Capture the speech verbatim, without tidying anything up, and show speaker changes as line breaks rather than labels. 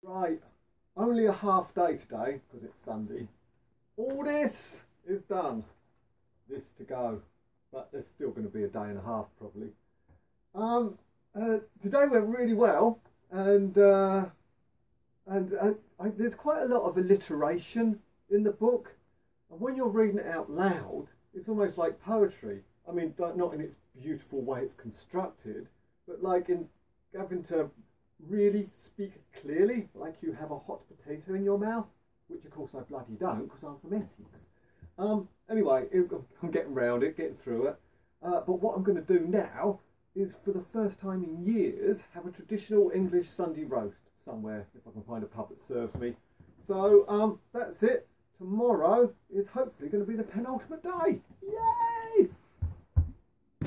Right, only a half day today because it's Sunday. All this is done. This to go, but there's still going to be a day and a half probably. Um, uh, today went really well, and uh, and uh, I, there's quite a lot of alliteration in the book, and when you're reading it out loud, it's almost like poetry. I mean, not in its beautiful way it's constructed, but like in having to really speak clearly, like you have a hot potato in your mouth, which of course I bloody don't because I'm from Essex. Um, anyway, I'm getting round it, getting through it. Uh, but what I'm going to do now is, for the first time in years, have a traditional English Sunday roast somewhere, if I can find a pub that serves me. So um, that's it. Tomorrow is hopefully going to be the penultimate day. Yay!